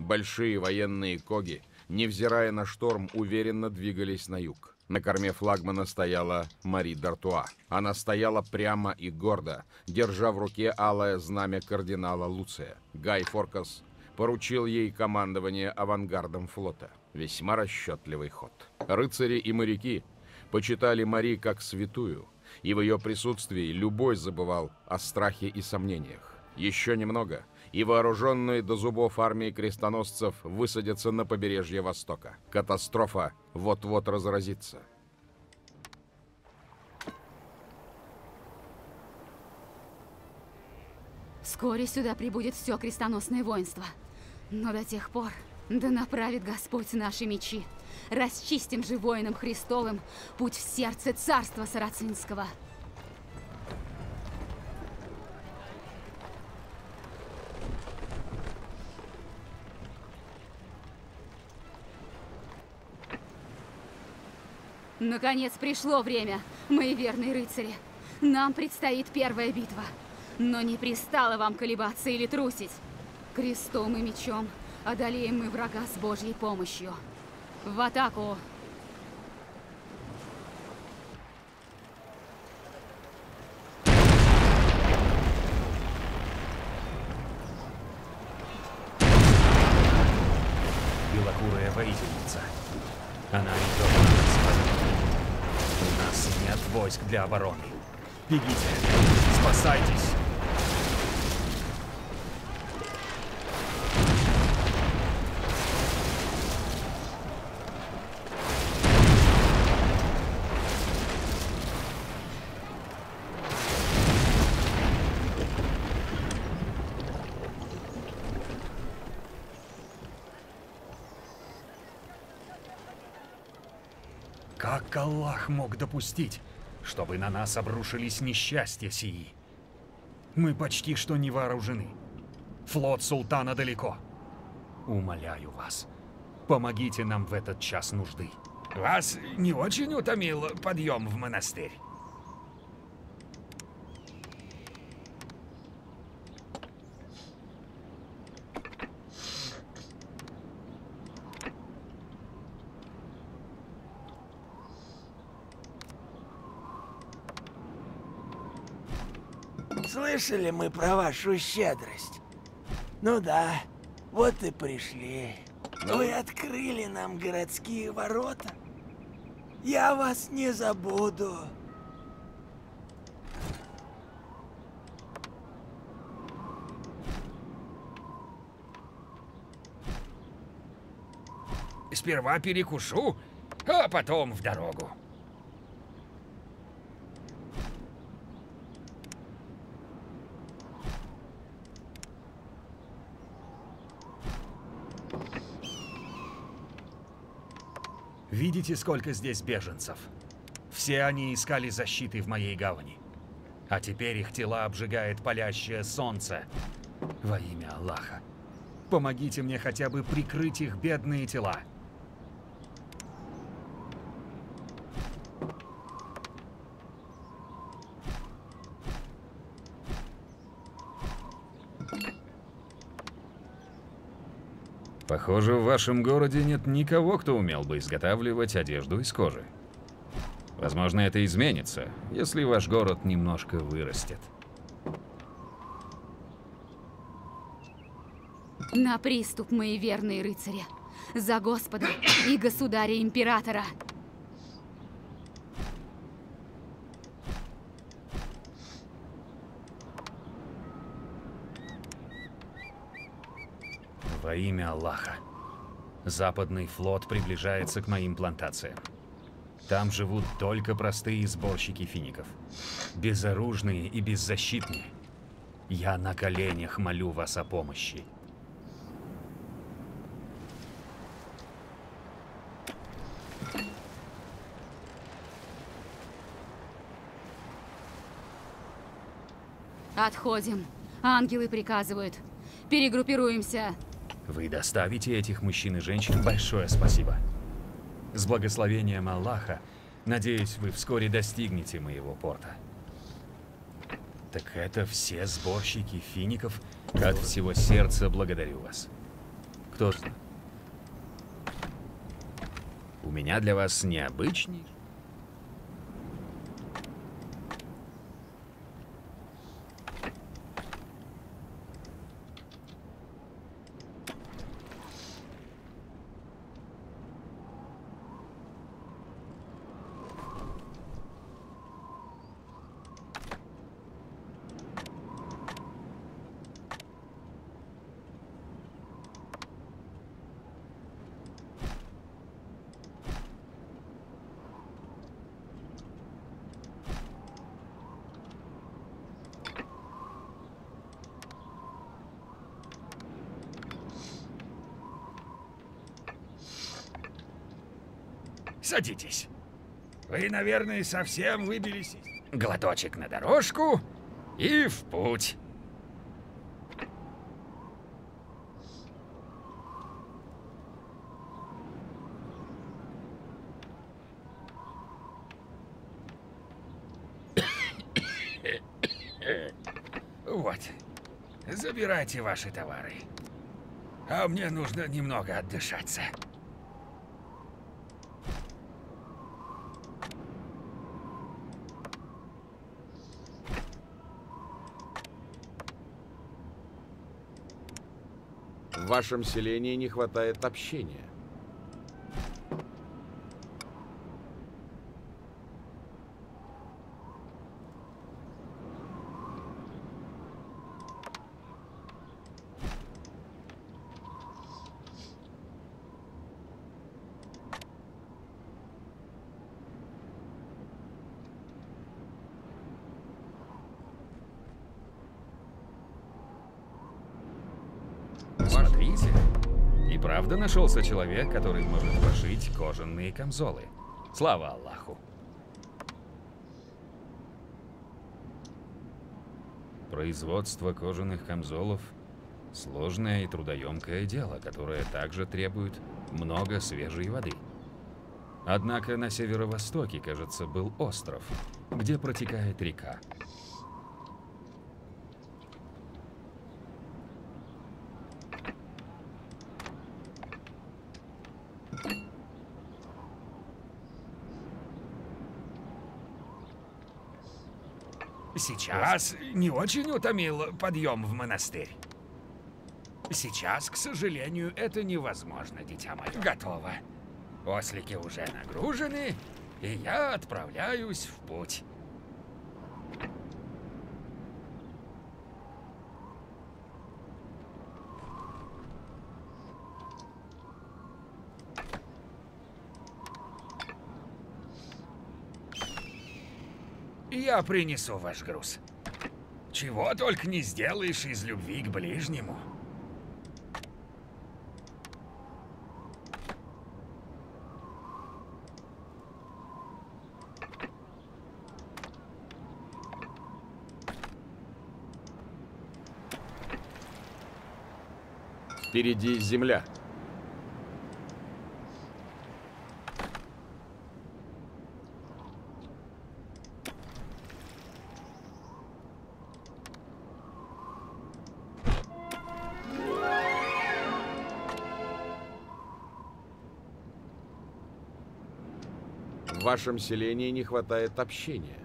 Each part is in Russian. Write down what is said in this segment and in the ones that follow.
Большие военные коги, невзирая на шторм, уверенно двигались на юг. На корме флагмана стояла Мари д'Артуа. Она стояла прямо и гордо, держа в руке алое знамя кардинала Луция. Гай Форкас поручил ей командование авангардом флота. Весьма расчетливый ход. Рыцари и моряки почитали Мари как святую, и в ее присутствии любой забывал о страхе и сомнениях. Еще немного, и вооруженные до зубов армии крестоносцев высадятся на побережье Востока. Катастрофа вот-вот разразится. Вскоре сюда прибудет все крестоносное воинство. Но до тех пор, да направит Господь наши мечи. Расчистим же воинам Христовым путь в сердце царства Сарацинского. Наконец пришло время, мои верные рыцари. Нам предстоит первая битва. Но не пристало вам колебаться или трусить. Крестом и мечом одолеем мы врага с Божьей помощью. В атаку! Белокурая воительница. Она идет на нас. У нас нет войск для обороны. Бегите! Спасайтесь! Как Аллах мог допустить, чтобы на нас обрушились несчастья сии? Мы почти что не вооружены. Флот султана далеко. Умоляю вас, помогите нам в этот час нужды. Вас не очень утомил подъем в монастырь? Слышали мы про вашу щедрость? Ну да, вот и пришли. Вы открыли нам городские ворота. Я вас не забуду. Сперва перекушу, а потом в дорогу. Видите, сколько здесь беженцев? Все они искали защиты в моей гавани. А теперь их тела обжигает палящее солнце. Во имя Аллаха, помогите мне хотя бы прикрыть их бедные тела. Похоже, в вашем городе нет никого, кто умел бы изготавливать одежду из кожи. Возможно, это изменится, если ваш город немножко вырастет. На приступ, мои верные рыцари! За Господа и государя-императора! Во имя Аллаха. Западный флот приближается к моим плантациям. Там живут только простые сборщики фиников. Безоружные и беззащитные. Я на коленях молю вас о помощи. Отходим. Ангелы приказывают. Перегруппируемся. Вы доставите этих мужчин и женщин? Большое спасибо. С благословением Аллаха, надеюсь, вы вскоре достигнете моего порта. Так это все сборщики фиников? От всего сердца благодарю вас. Кто знает? У меня для вас необычный. Садитесь. Вы, наверное, совсем выбились. Глоточек на дорожку и в путь. Вот. Забирайте ваши товары. А мне нужно немного отдышаться. В вашем селении не хватает общения. Смотрите. И правда нашелся человек, который может пошить кожаные камзолы. Слава Аллаху. Производство кожаных камзолов – сложное и трудоемкое дело, которое также требует много свежей воды. Однако на северо-востоке, кажется, был остров, где протекает река. Сейчас не очень утомил подъем в монастырь. Сейчас, к сожалению, это невозможно, дитя мое. Готово. Ослики уже нагружены, и я отправляюсь в путь. Я принесу ваш груз. Чего только не сделаешь из любви к ближнему. Впереди земля. В вашем селении не хватает общения.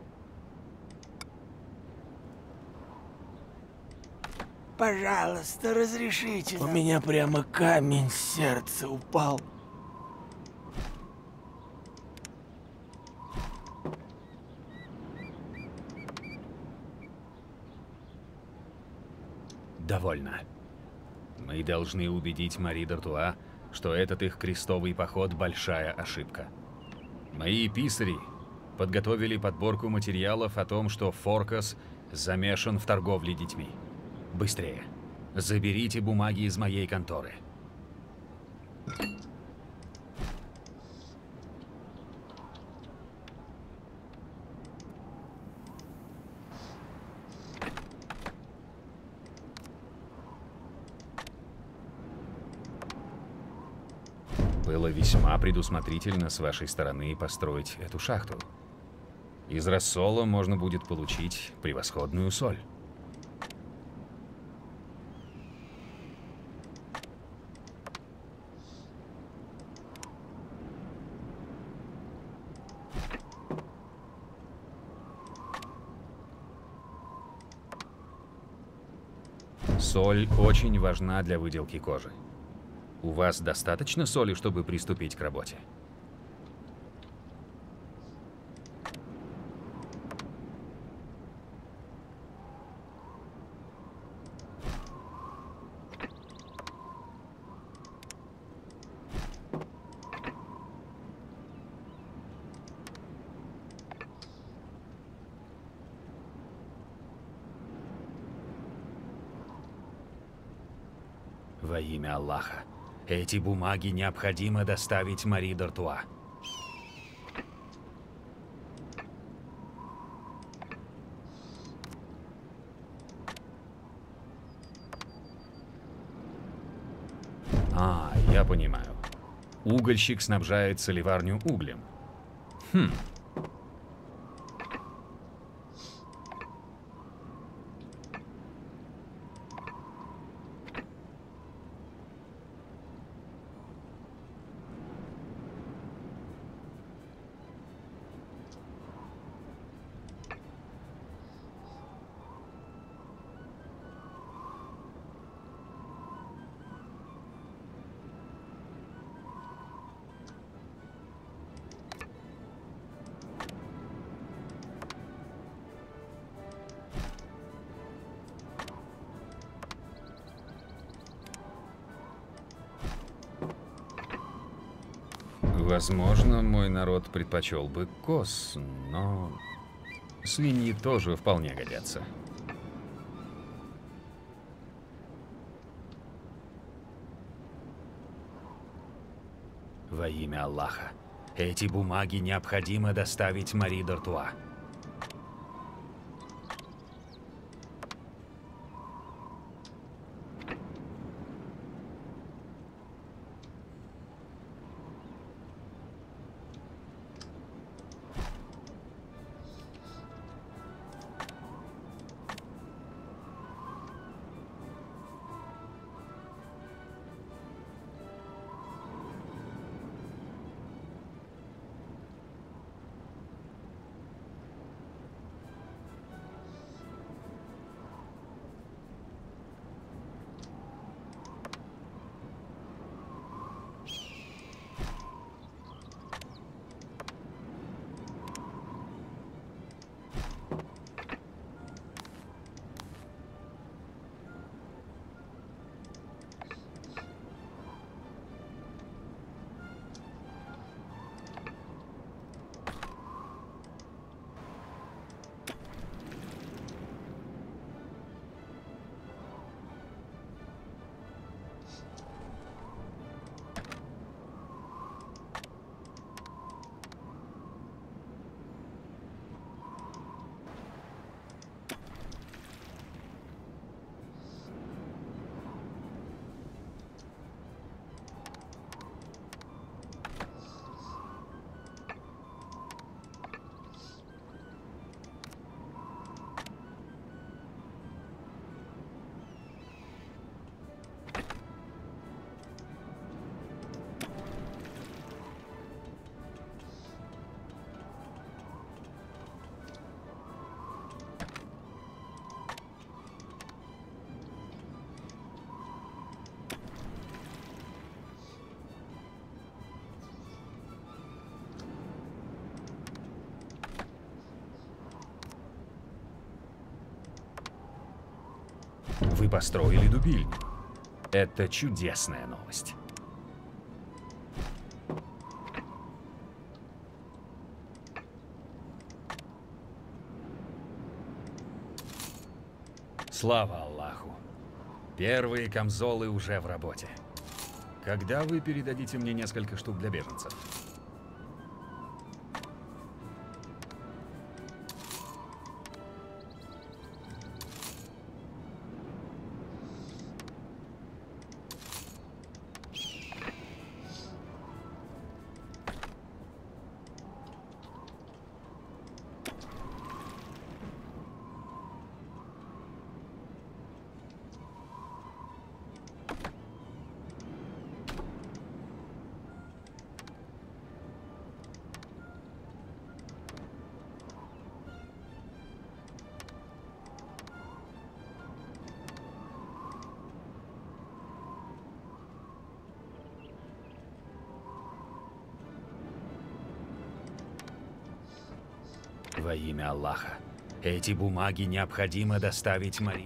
Пожалуйста, разрешите. У меня прямо камень с сердца упал. Довольно. Мы должны убедить Мари д'Артуа, что этот их крестовый поход – большая ошибка. Мои писари подготовили подборку материалов о том, что Форкас замешан в торговле детьми. Быстрее. Заберите бумаги из моей конторы. Было весьма предусмотрительно с вашей стороны построить эту шахту. Из рассола можно будет получить превосходную соль. Соль очень важна для выделки кожи. У вас достаточно соли, чтобы приступить к работе? Во имя Аллаха, эти бумаги необходимо доставить Мари д'Артуа. Я понимаю. Угольщик снабжает соливарню углем. Возможно, мой народ предпочел бы коз, но свиньи тоже вполне годятся. Во имя Аллаха, эти бумаги необходимо доставить Мари д'Артуа. Вы построили дубильню. Это чудесная новость. Слава Аллаху. Первые камзолы уже в работе. Когда вы передадите мне несколько штук для беженцев? Во имя Аллаха. Эти бумаги необходимо доставить Мари.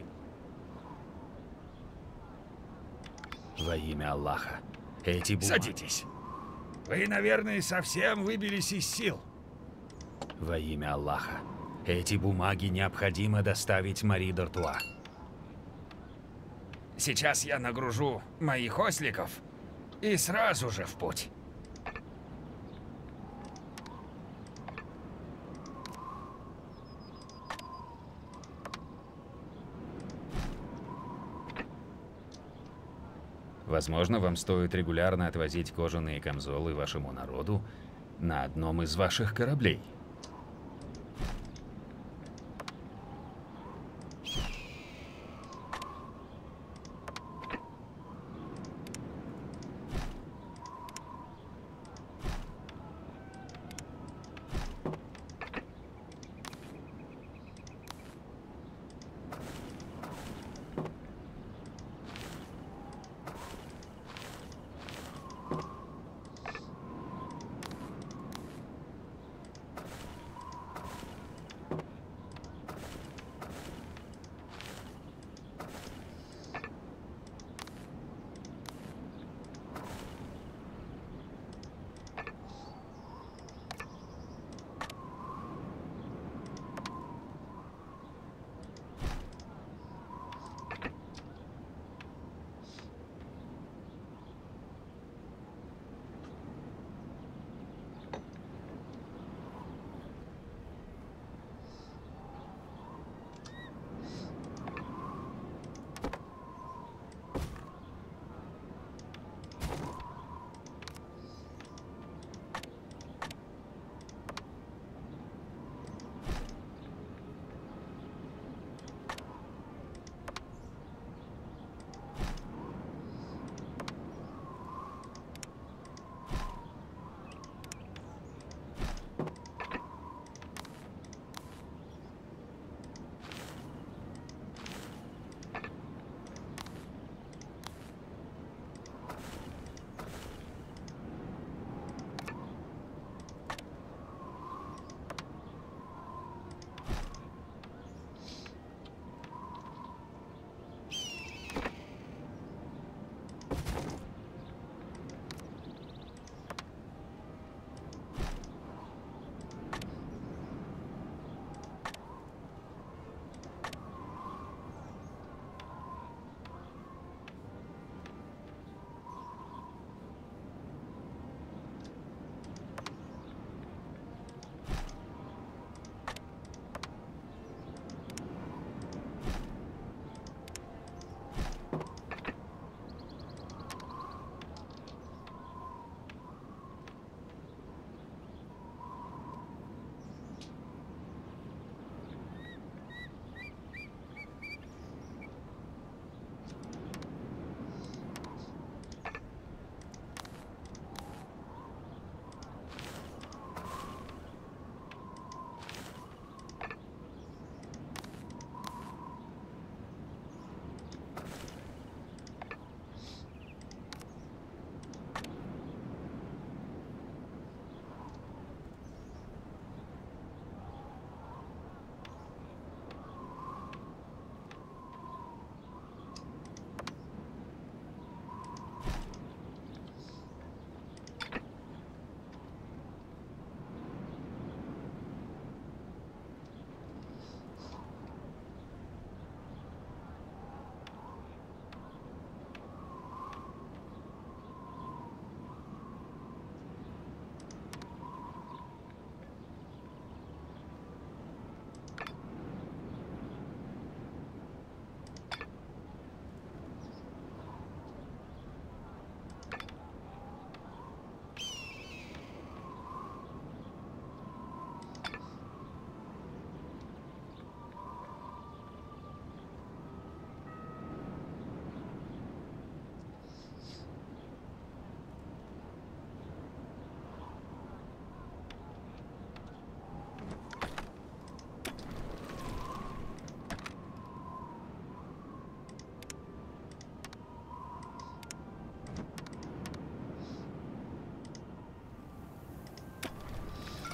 Во имя Аллаха. Эти бумаги... Садитесь. Вы, наверное, совсем выбились из сил. Во имя Аллаха. Эти бумаги необходимо доставить Мари д'Артуа. Сейчас я нагружу моих осликов и сразу же в путь. Возможно, вам стоит регулярно отвозить кожаные камзолы вашему народу на одном из ваших кораблей.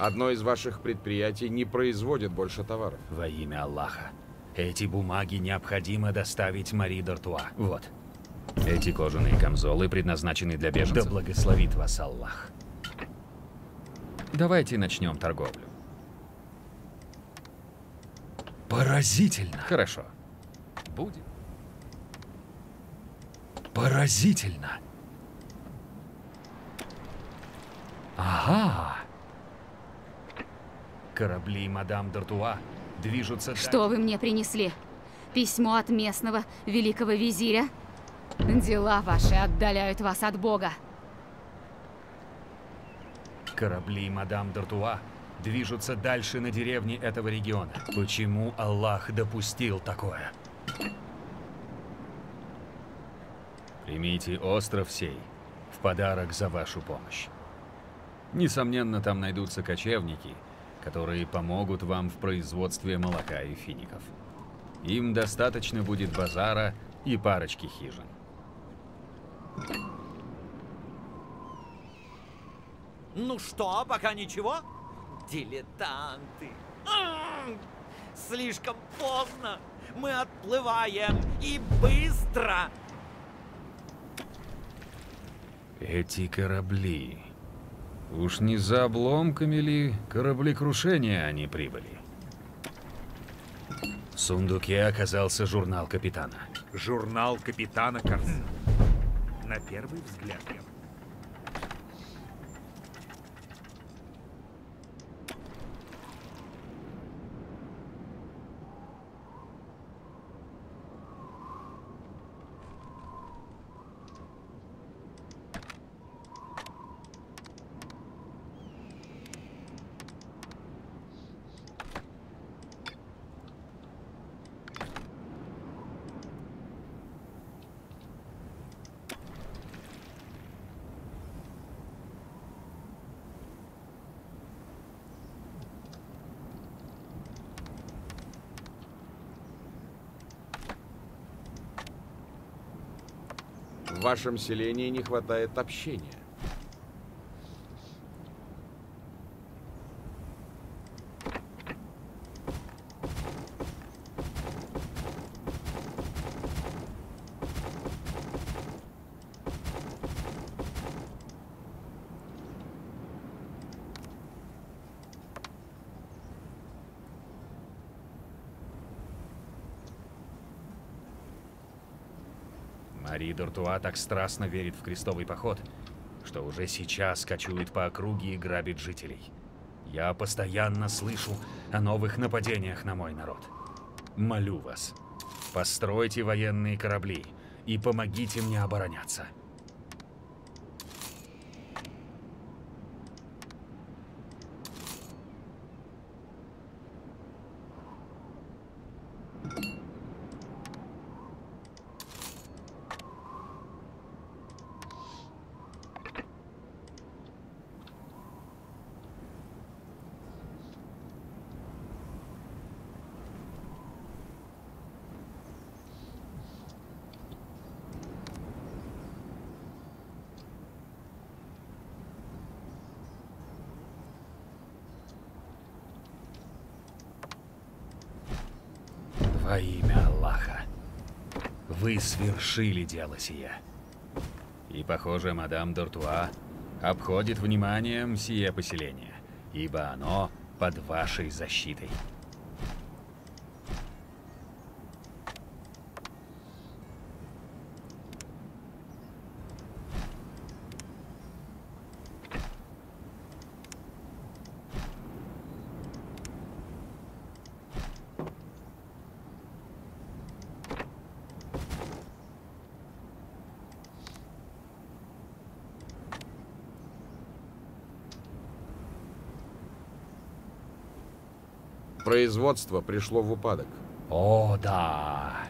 Одно из ваших предприятий не производит больше товаров. Во имя Аллаха. Эти бумаги необходимо доставить Мари д'Артуа. Вот. Эти кожаные камзолы предназначены для беженцев. Да благословит вас Аллах. Давайте начнем торговлю. Поразительно. Хорошо. Будет. Поразительно. Ага. Корабли мадам д'Артуа движутся... Что вы мне принесли? Письмо от местного великого визиря? Дела ваши отдаляют вас от Бога. Корабли мадам д'Артуа движутся дальше на деревни этого региона. Почему Аллах допустил такое? Примите остров сей в подарок за вашу помощь. Несомненно, там найдутся кочевники, которые помогут вам в производстве молока и фиников. Им достаточно будет базара и парочки хижин. Ну что, пока ничего? Дилетанты. Слишком поздно. Мы отплываем. И быстро. Эти корабли... Уж не за обломками ли кораблекрушения они прибыли? В сундуке оказался журнал капитана. Журнал капитана Корсара. На первый взгляд я... В вашем селении не хватает общения. Мари д'Артуа так страстно верит в крестовый поход, что уже сейчас кочует по округе и грабит жителей. Я постоянно слышу о новых нападениях на мой народ. Молю вас, постройте военные корабли и помогите мне обороняться. Во имя Аллаха, вы свершили дело сие. И, похоже, мадам д'Артуа обходит вниманием сие поселение, ибо оно под вашей защитой. Производство пришло в упадок. О, да.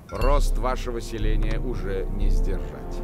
Рост вашего селения уже не сдержать.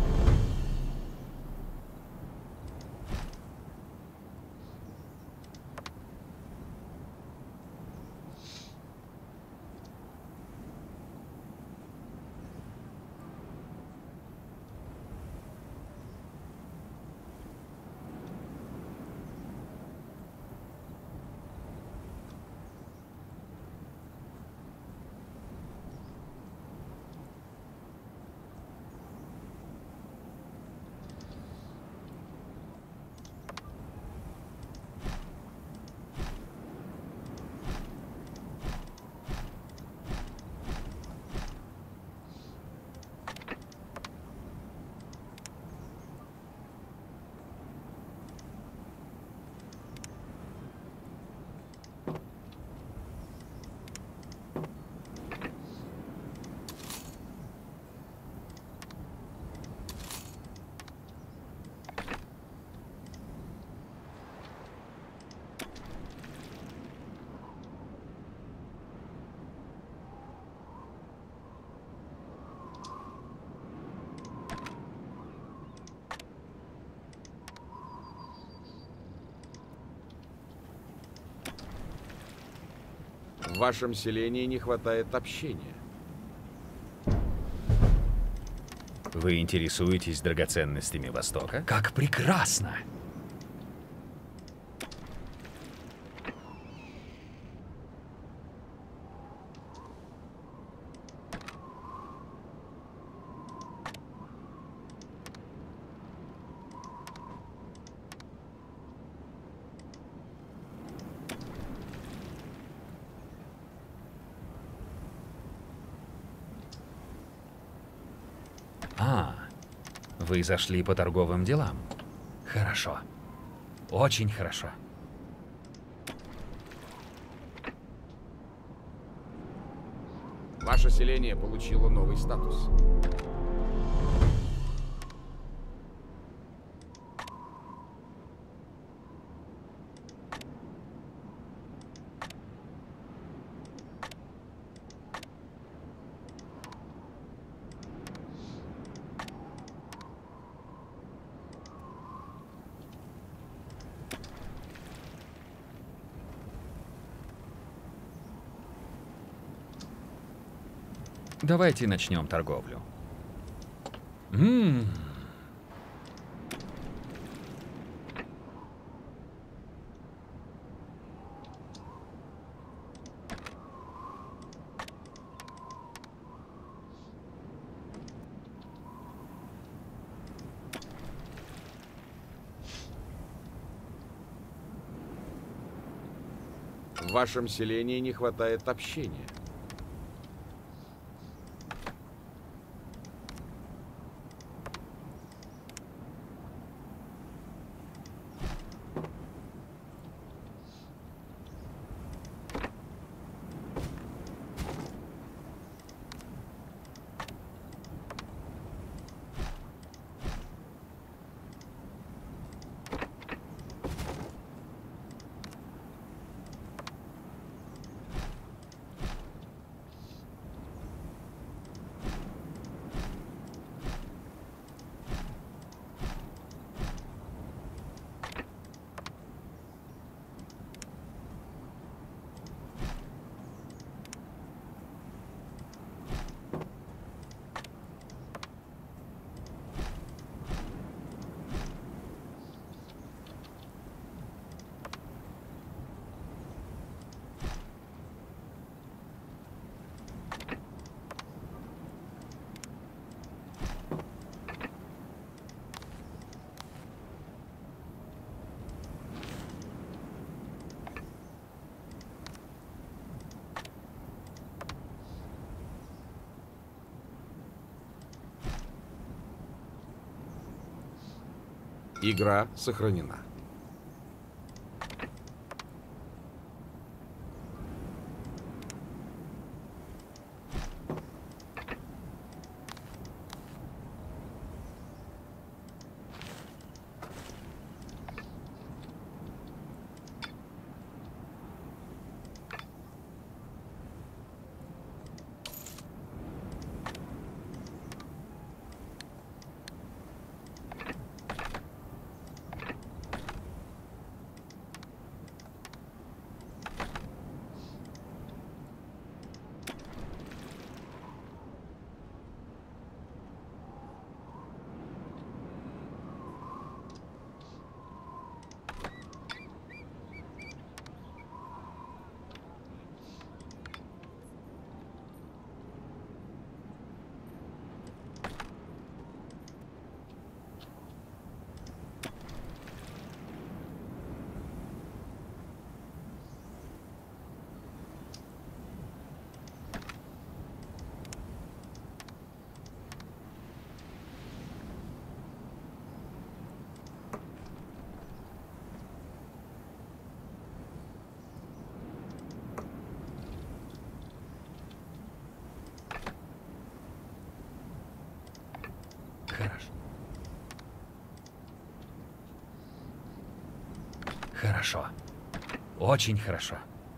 В вашем селении не хватает общения. Вы интересуетесь драгоценностями Востока? Как прекрасно! Вы зашли по торговым делам? Хорошо. Очень хорошо. Ваше селение получило новый статус. Давайте начнем торговлю. В вашем селении не хватает общения. Игра сохранена. Хорошо. Очень хорошо.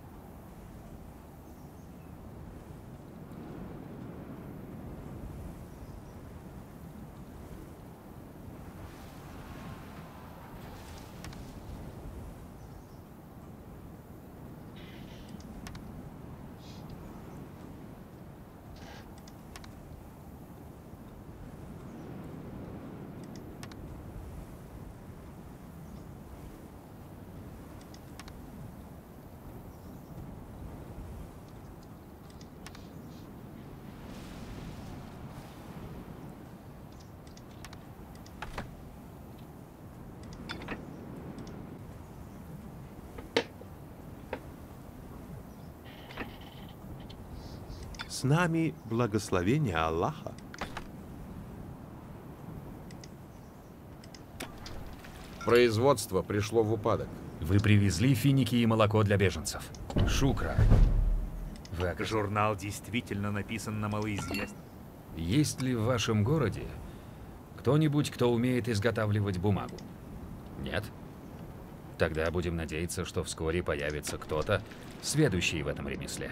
С нами благословение Аллаха. Производство пришло в упадок. Вы привезли финики и молоко для беженцев. Шукра. Журнал действительно написан на малоизвестном. Есть ли в вашем городе кто-нибудь, кто умеет изготавливать бумагу? Нет? Тогда будем надеяться, что вскоре появится кто-то, сведущий в этом ремесле.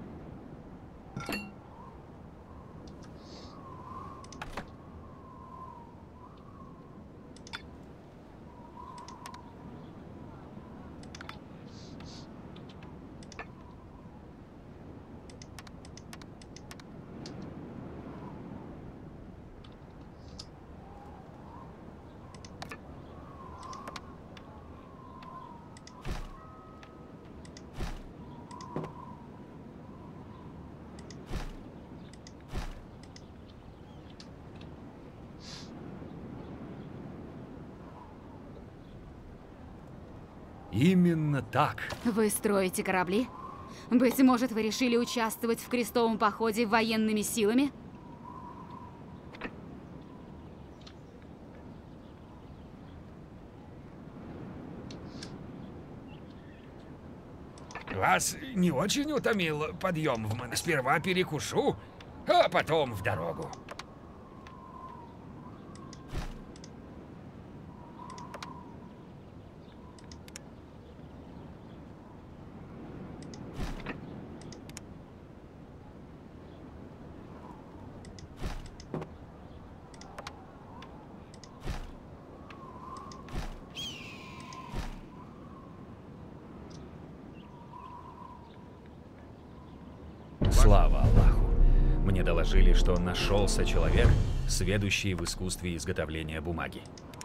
Именно так. Вы строите корабли? Быть может, вы решили участвовать в крестовом походе военными силами? Вас не очень утомил подъем в монастырь? Сперва перекушу, а потом в дорогу. Слава Аллаху! Мне доложили, что нашелся человек, сведущий в искусстве изготовления бумаги.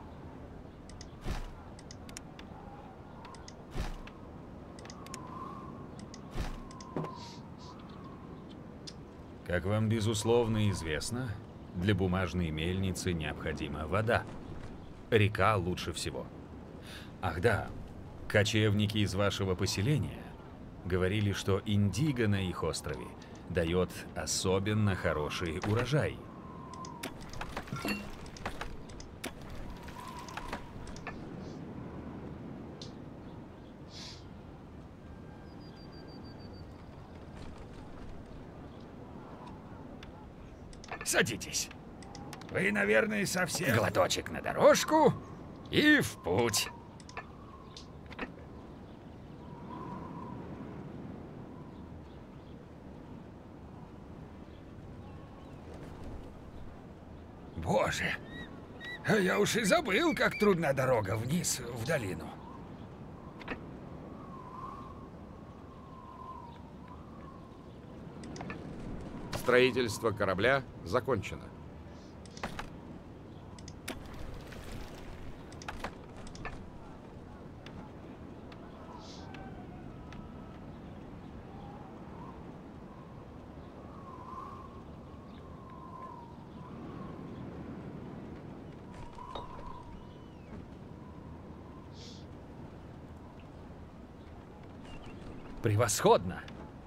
Как вам, безусловно, известно, для бумажной мельницы необходима вода. Река лучше всего. Ах да, кочевники из вашего поселения говорили, что индиго на их острове дает особенно хороший урожай. Садитесь. Вы, наверное, совсем... Глоточек на дорожку и в путь. Боже, я уж и забыл, как трудна дорога вниз, в долину. Строительство корабля закончено. Превосходно!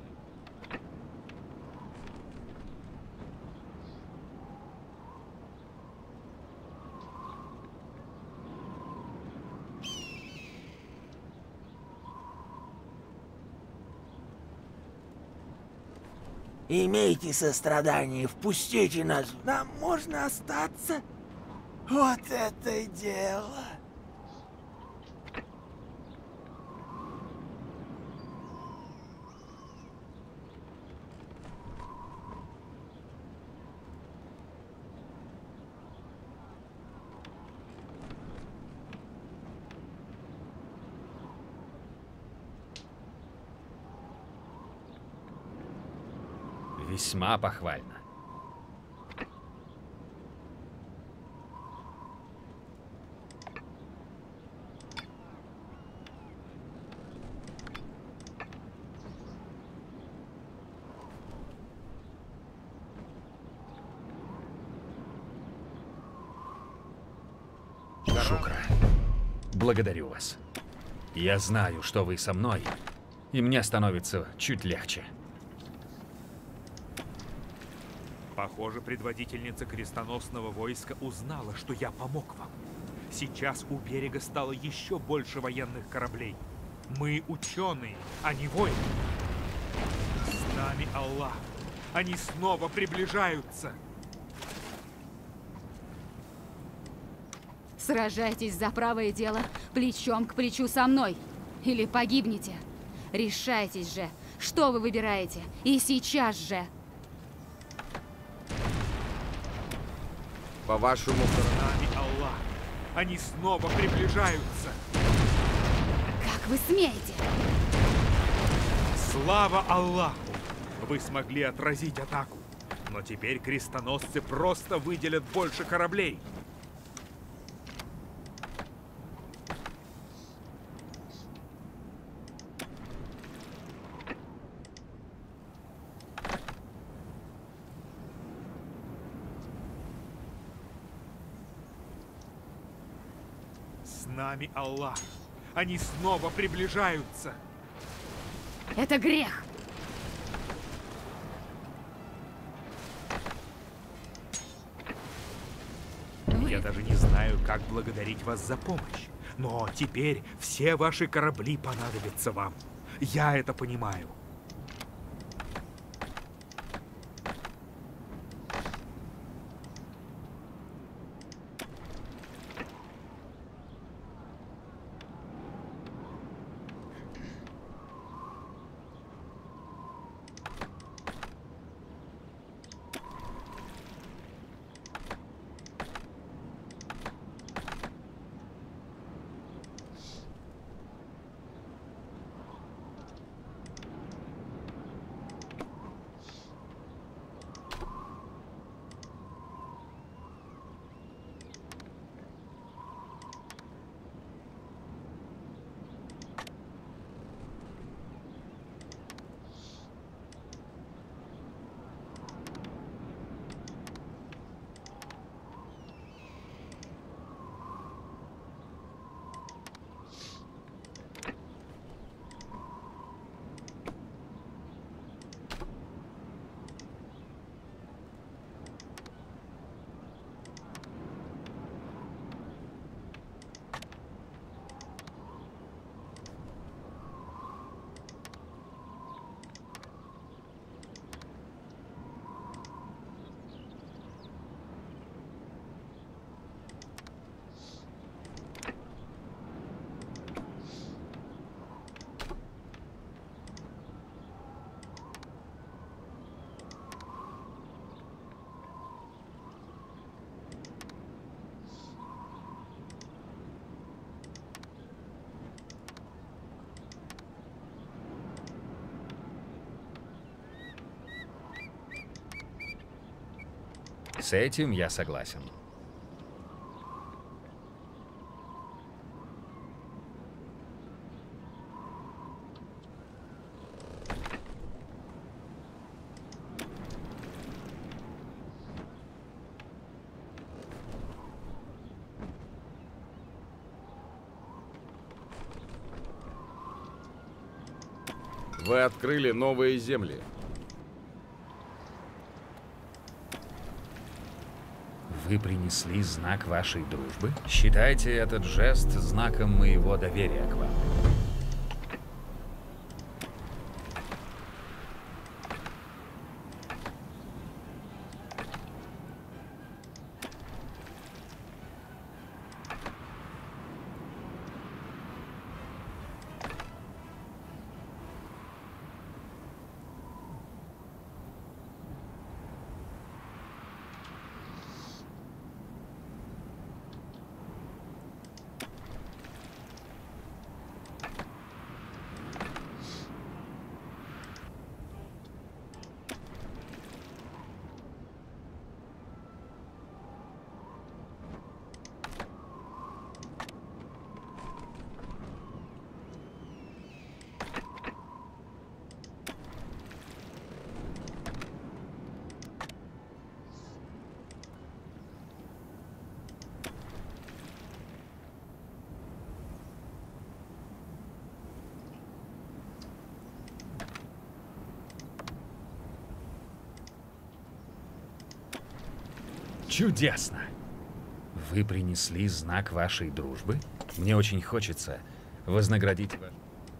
Имейте сострадание, впустите нас. Нам можно остаться? Вот это дело. Весьма похвально. Шукра, благодарю вас. Я знаю, что вы со мной, и мне становится чуть легче. Похоже, предводительница крестоносного войска узнала, что я помог вам. Сейчас у берега стало еще больше военных кораблей. Мы ученые, а не воины. С нами Аллах. Они снова приближаются. Сражайтесь за правое дело плечом к плечу со мной. Или погибнете. Решайтесь же, что вы выбираете. И сейчас же. По-вашему, С нами Аллах. Они снова приближаются. Как вы смеете? Слава Аллаху! Вы смогли отразить атаку. Но теперь крестоносцы просто выделят больше кораблей. С нами Аллах. Они снова приближаются. Это грех. Я даже не знаю, как благодарить вас за помощь. Но теперь все ваши корабли понадобятся вам. Я это понимаю. С этим я согласен. Вы открыли новые земли. Вы принесли знак вашей дружбы? Считайте этот жест знаком моего доверия к вам. Чудесно! Вы принесли знак вашей дружбы? Мне очень хочется вознаградить вас.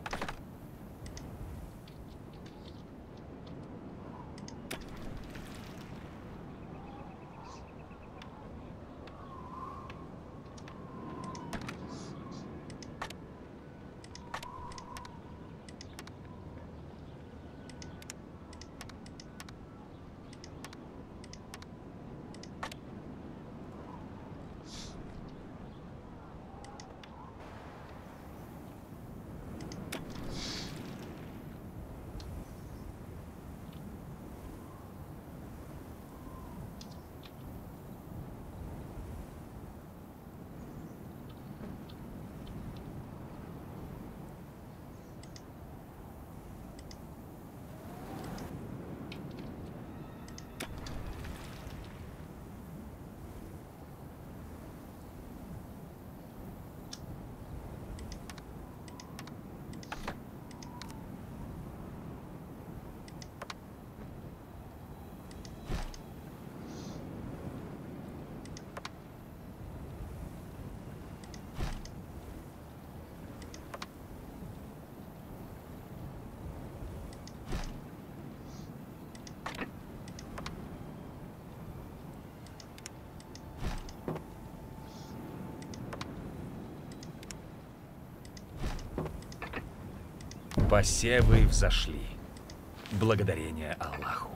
Посевы взошли. Благодарение Аллаху.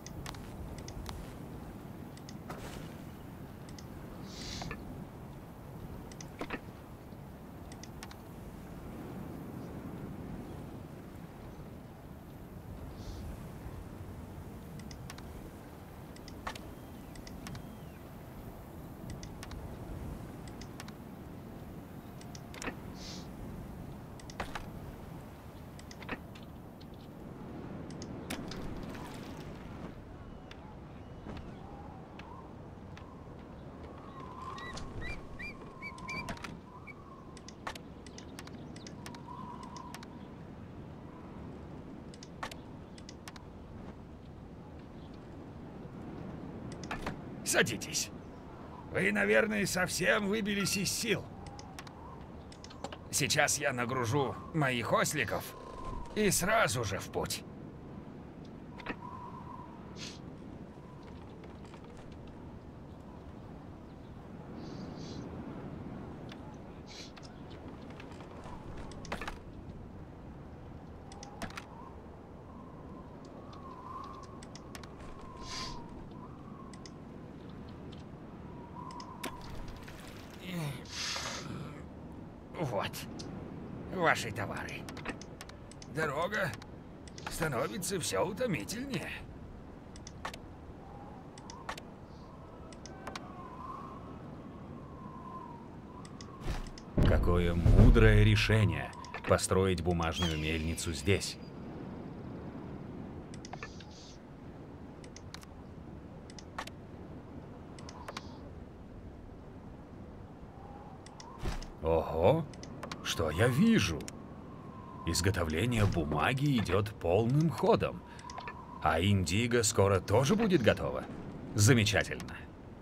Садитесь. Вы, наверное, совсем выбились из сил. Сейчас я нагружу моих осликов и сразу же в путь. Вот, ваши товары. Дорога становится все утомительнее. Какое мудрое решение построить бумажную мельницу здесь. Ого, что я вижу? Изготовление бумаги идет полным ходом. А индиго скоро тоже будет готово. Замечательно.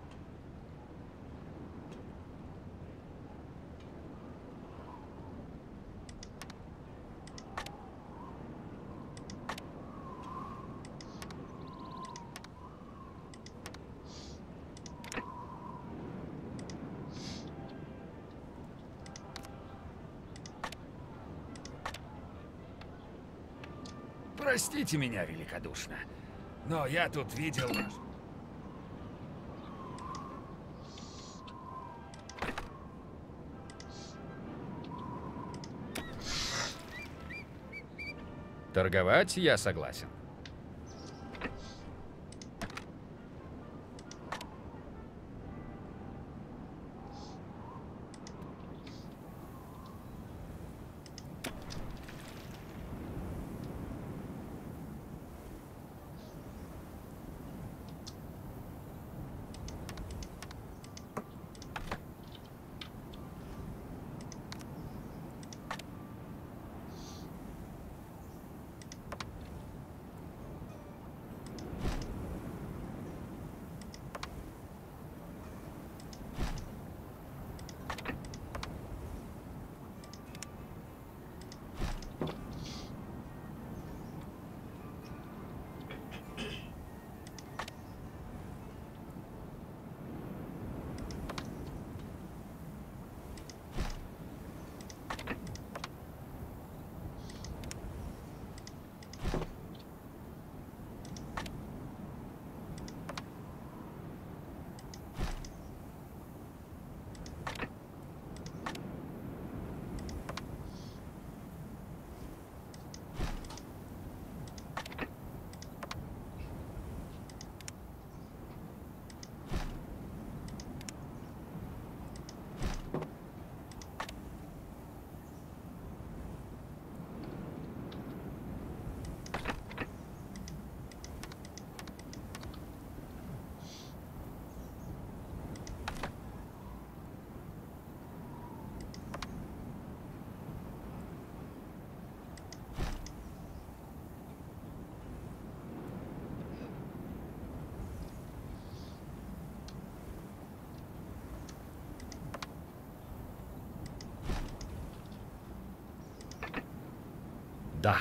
Простите меня великодушно, но я тут видел ваш... Торговать я согласен. Да.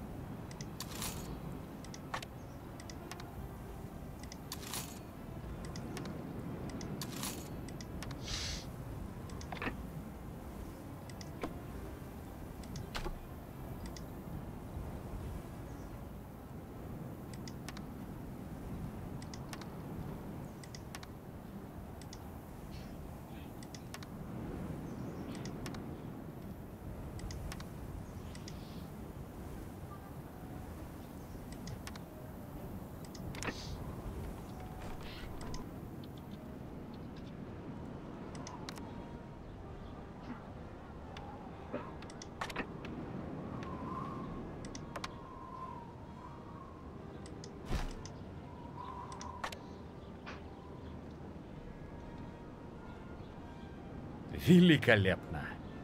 Великолепно.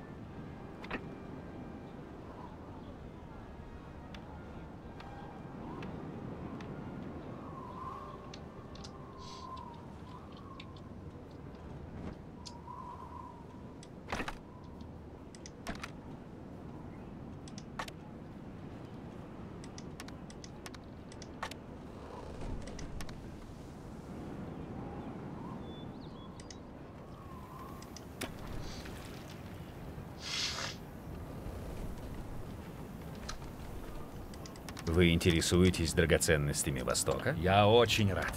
Вы интересуетесь драгоценностями Востока? Я очень рад.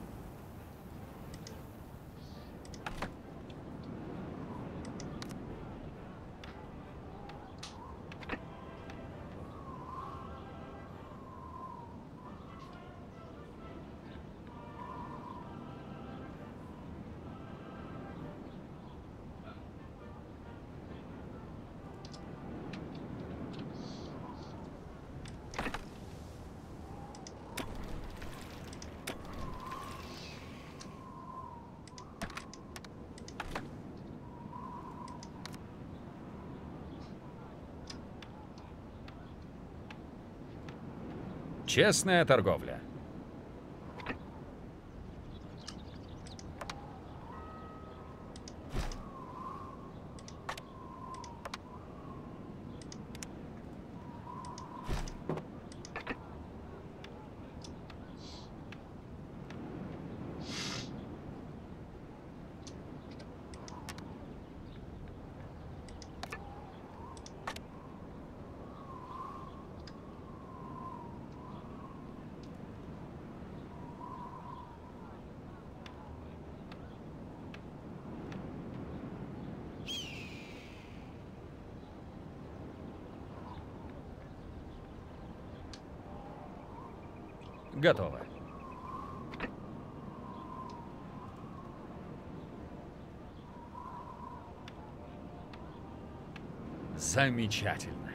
Честная торговля. Готово. Замечательно.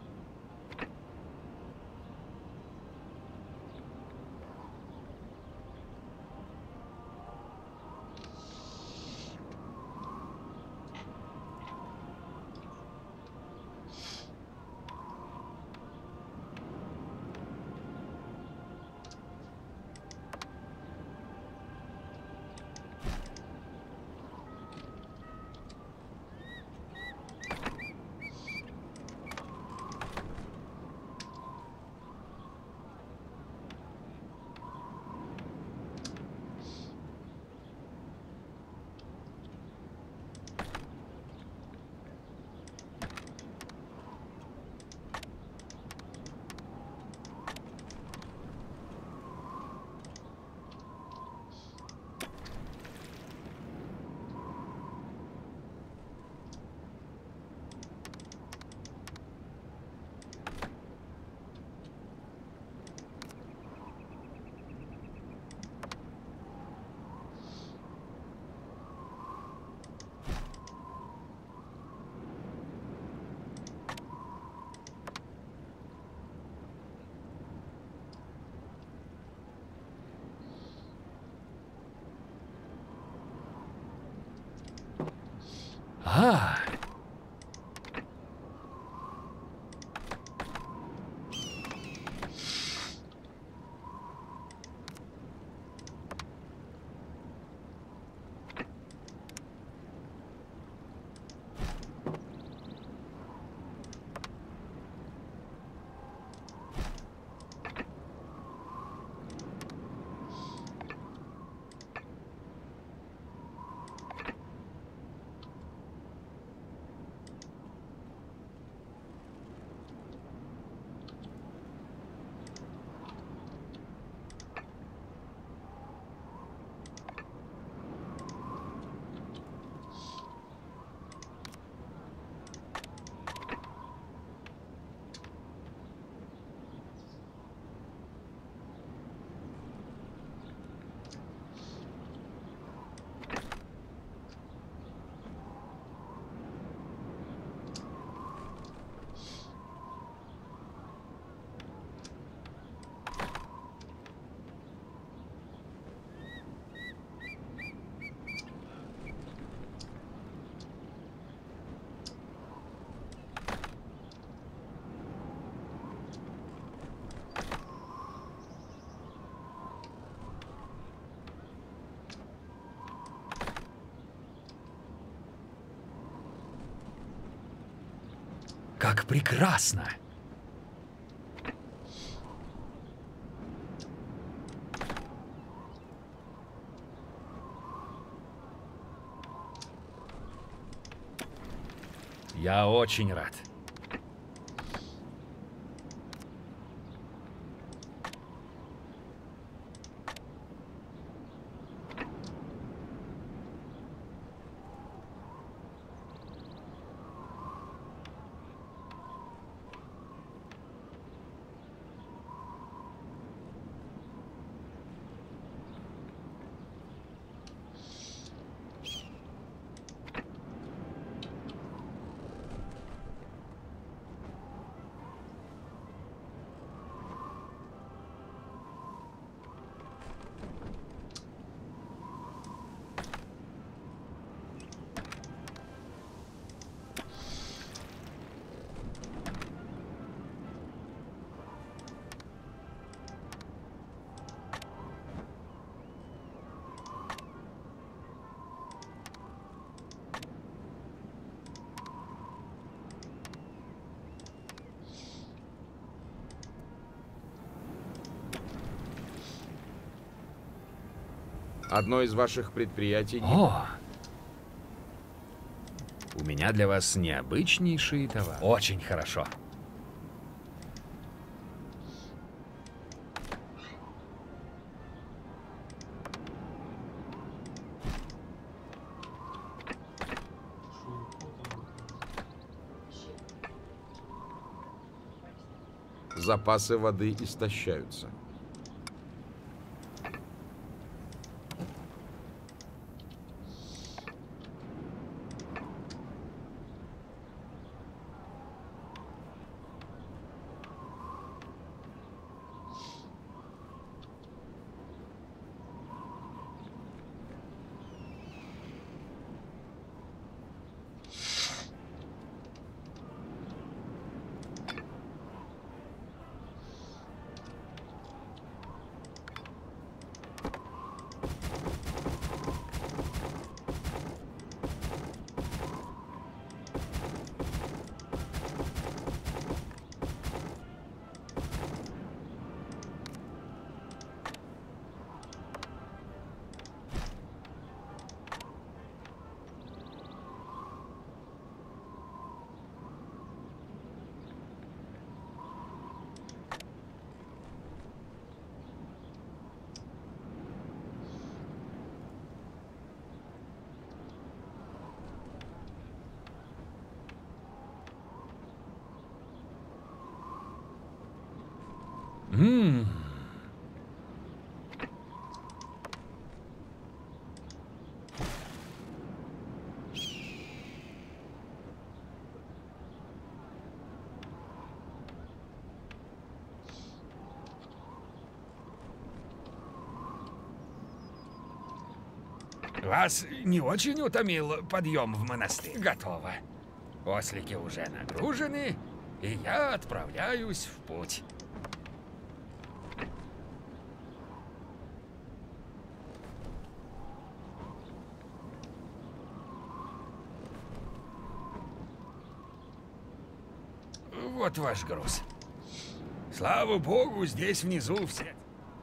А, Как прекрасно! Я очень рад. Одно из ваших предприятий... О! У меня для вас необычнейший товар. Очень хорошо. Запасы воды истощаются. Вас не очень утомил подъем в монастырь? Готово. Ослики уже нагружены, и я отправляюсь в путь. Вот ваш груз. Слава богу, здесь внизу все...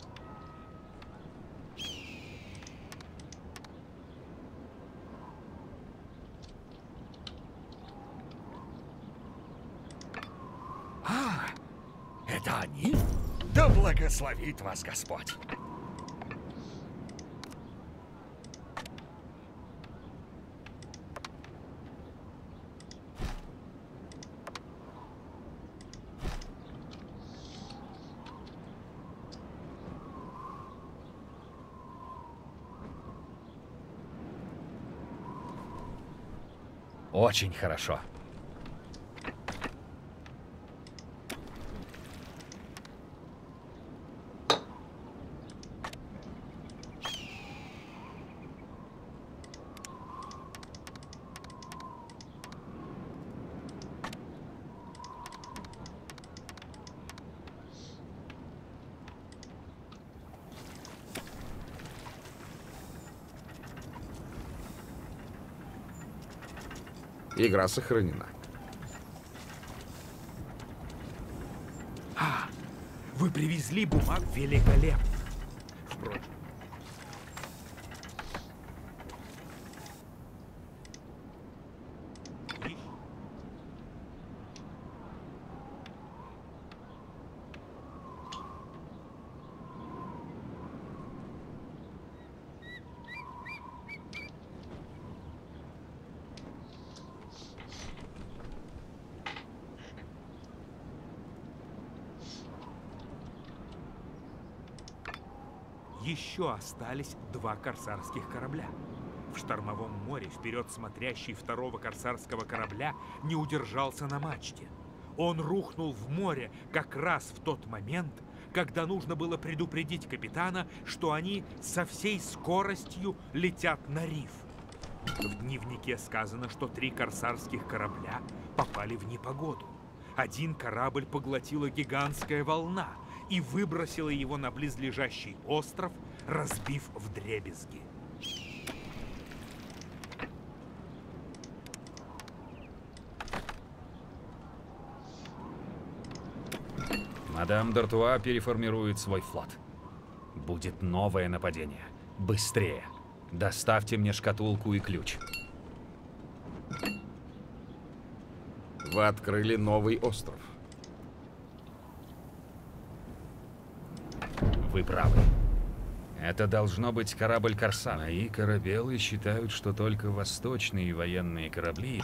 Это они? Да благословит вас Господь. Очень хорошо. Игра сохранена. привезли бумаг великолепно. Впрочем, еще остались 2 корсарских корабля. В штормовом море вперед смотрящий второго корсарского корабля не удержался на мачте. Он рухнул в море как раз в тот момент, когда нужно было предупредить капитана, что они со всей скоростью летят на риф. В дневнике сказано, что 3 корсарских корабля попали в непогоду. Один корабль поглотила гигантская волна и выбросила его на близлежащий остров, разбив вдребезги. Мадам Д'Артуа переформирует свой флот. Будет новое нападение. Быстрее. Доставьте мне шкатулку и ключ. Вы открыли новый остров. Вы правы. Это должно быть корабль «Корсар». Мои корабелы считают, что только восточные военные корабли...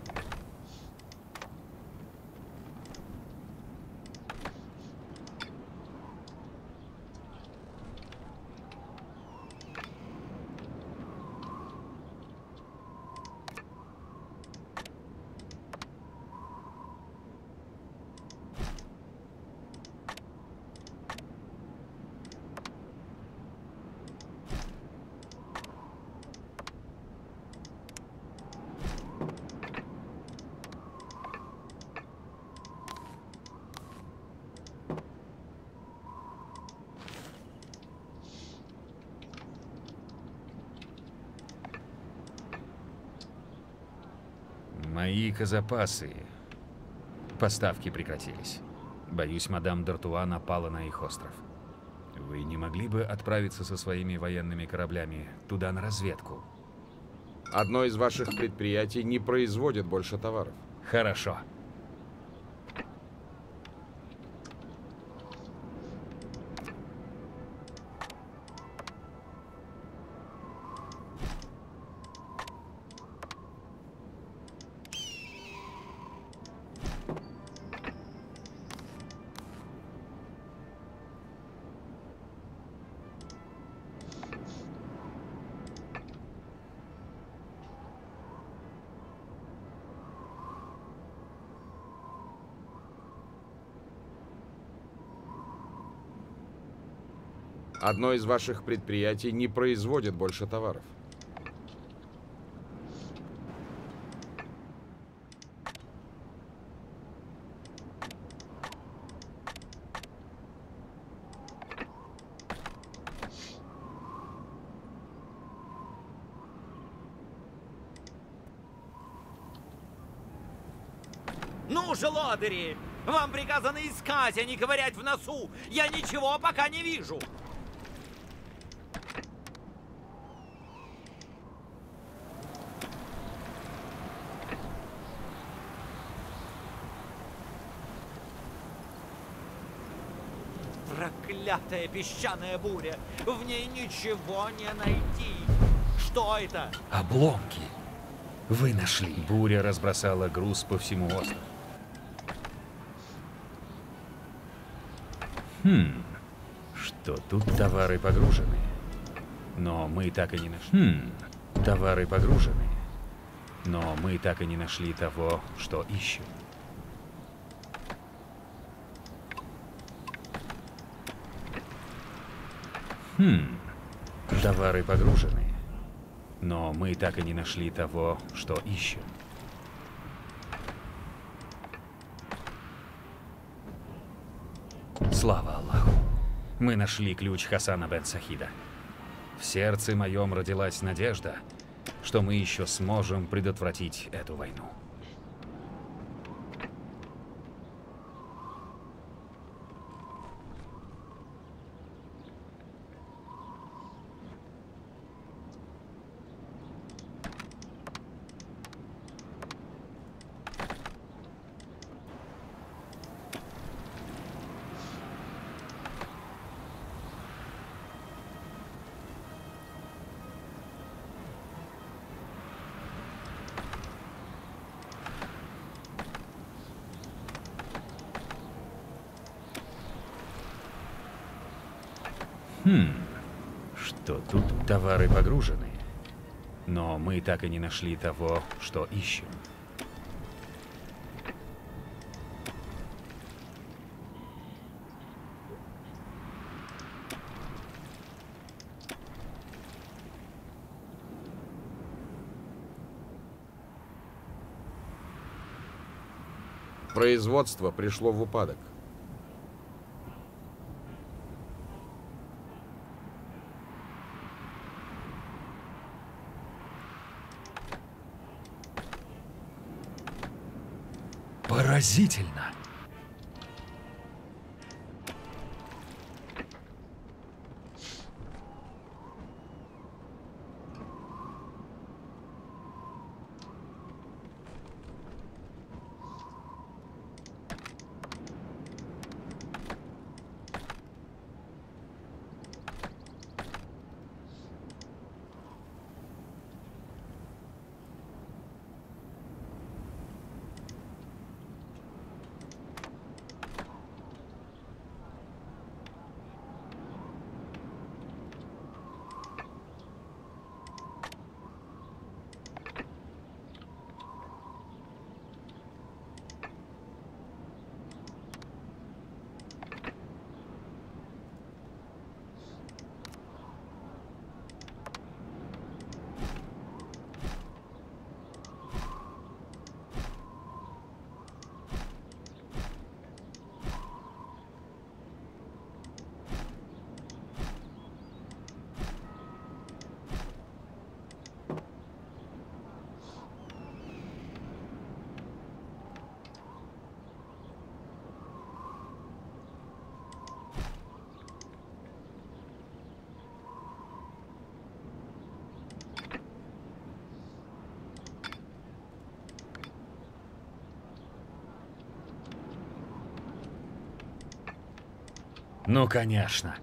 Мои запасы. Поставки прекратились. Боюсь, мадам Д'Артуа напала на их остров. Вы не могли бы отправиться со своими военными кораблями туда на разведку? Одно из ваших предприятий не производит больше товаров. Хорошо. Одно из ваших предприятий не производит больше товаров. Ну же, лодыри! Вам приказано искать, а не ковырять в носу! Я ничего пока не вижу! Проклятая песчаная буря! В ней ничего не найти! Что это? Обломки. Вы нашли. Буря разбросала груз по всему острову. Что тут товары погружены? Но мы так и не нашли. Товары погружены. Но мы так и не нашли того, что ищем. Товары погружены. Но мы так и не нашли того, что ищем. Слава Аллаху. Мы нашли ключ Хасана бен Сахида. В сердце моем родилась надежда, что мы еще сможем предотвратить эту войну. Что тут? Товары погружены. Но мы так и не нашли того, что ищем. Производство пришло в упадок. Поразительно! Ну, конечно.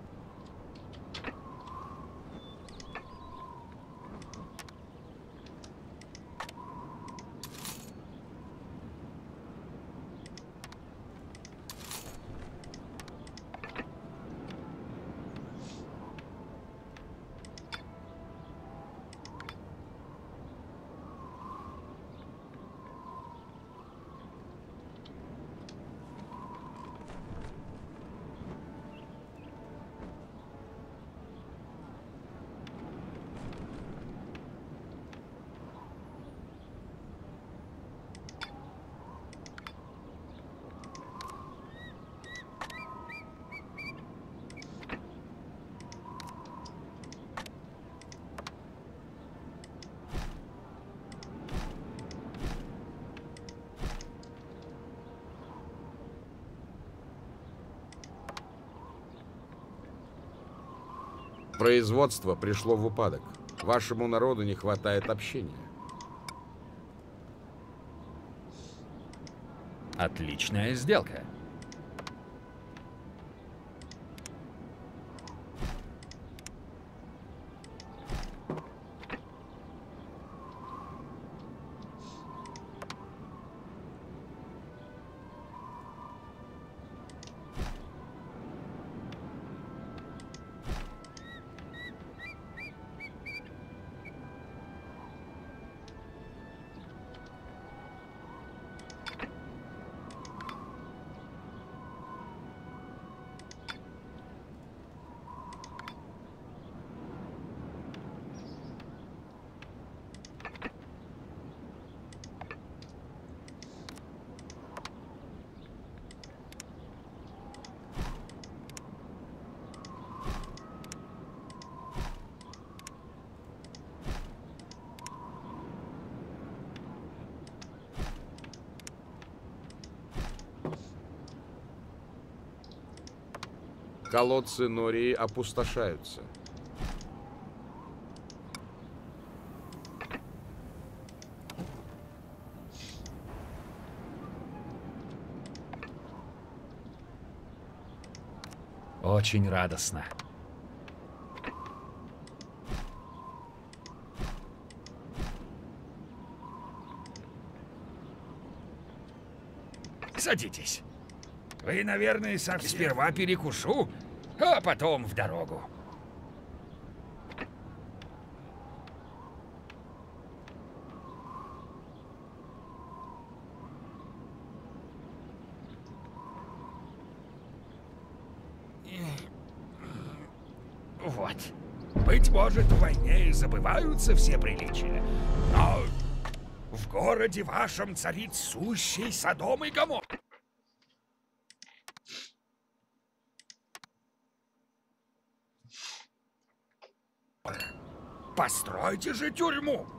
Производство пришло в упадок. Вашему народу не хватает общения. Отличная сделка. Колодцы Нории опустошаются. Очень радостно. Садитесь. Вы, наверное, сперва перекушу, а потом в дорогу. вот. Быть может, в войне и забываются все приличия, но в городе вашем царит сущий Содом и Гоморра. Постройте же тюрьму.